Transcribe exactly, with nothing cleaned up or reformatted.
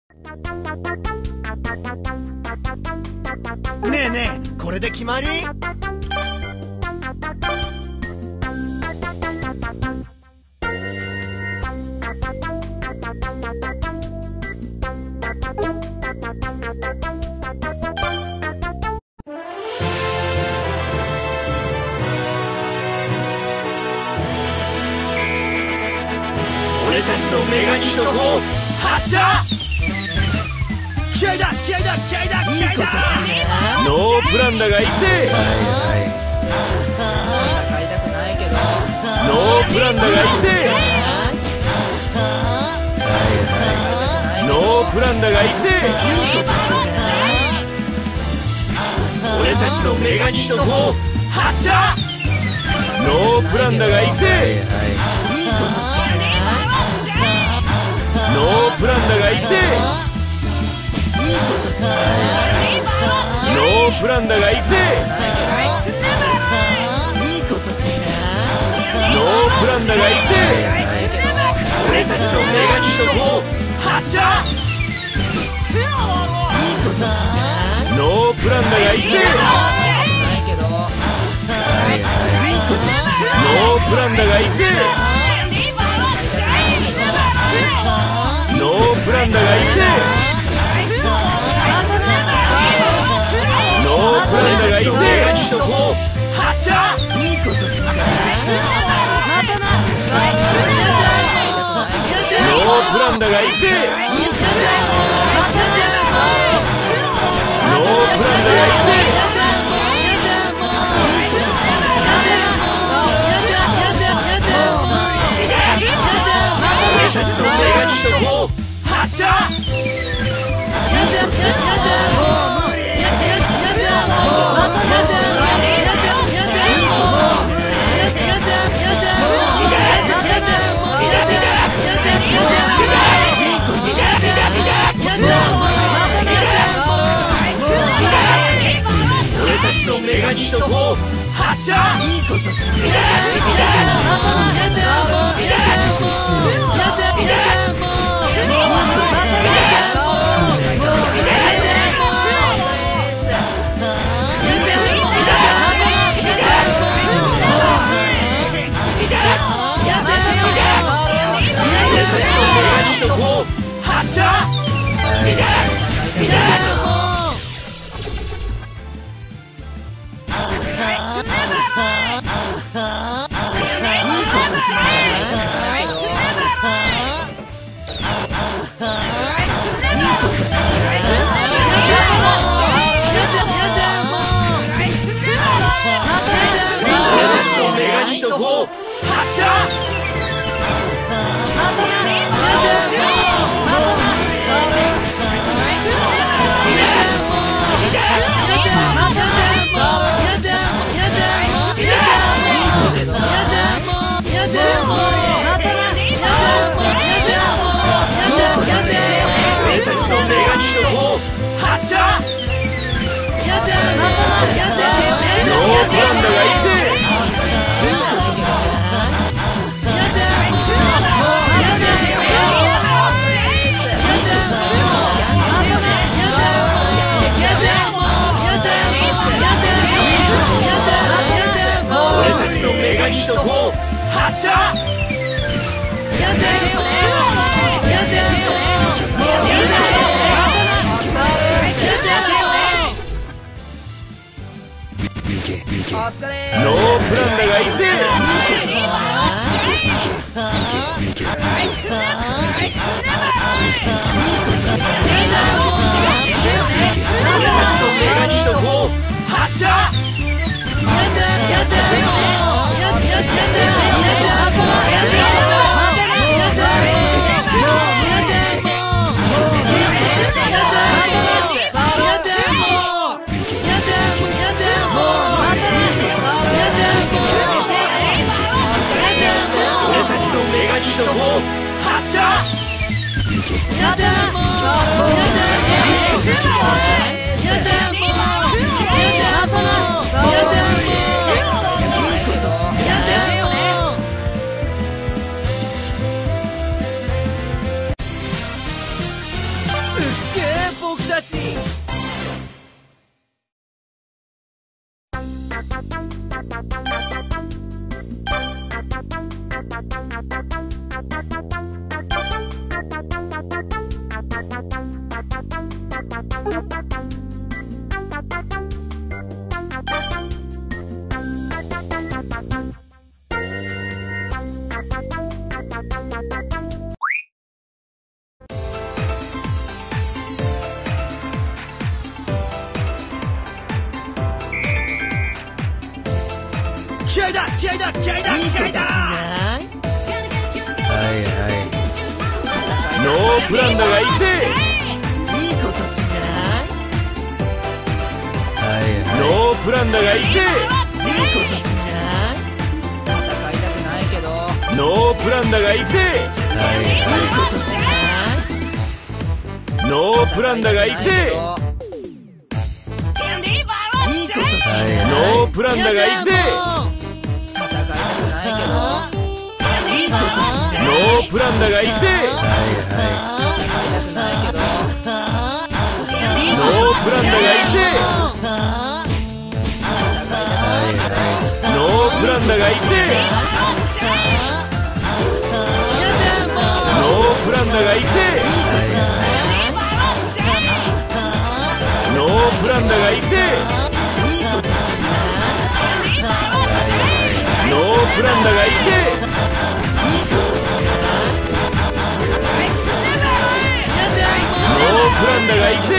ねえねえ、これで決まり？ 俺たちのメガニート砲発射！ 気合だ気合だ気合だ気合だ！ ノープランだがいて戦いたくないけど。 ノープランだがいてノープランだがいて俺たちのメガニート砲発射！ノープランだがいてノープランだがいてノープランだがいてノープランだがいて俺たちのメガニート砲発射！ノープランだがいてノープランだがいてノープランだがいてノープランだがいて発射！ノープランだがいてノープランだがいて俺たちのメガニート砲発射！俺たちのメガニート砲発射！発射！ ノープランだがいて俺たちのメガニート砲発射！発射！やだも僕たち。気合いだ気合いだ気合いだ気合いだ。 はいはい。ノープランだがいくぜ。 いいことすんじゃない。 はいはい。ノープランだがいくぜ。 いいことすんじゃない。 戦いたくないけど。 ノープランだがいくぜ。はいいいこはとすんじゃない。 い。ノープランだがいくぜ。 いいことすんじゃない。 はいはい。ノープランだがいくぜ。 戦いたくないけど。 いいことすんじゃない。 ノープランだがいくぜ。はい戦いたくないけど。 はい。ノープランだがいくぜ。はいはい。ノープランだがいくぜ。ノープランだがいくぜ。はいはい。ノープランだがいくぜ。ノープランだがいくぜ。ノープランだがいくぜ。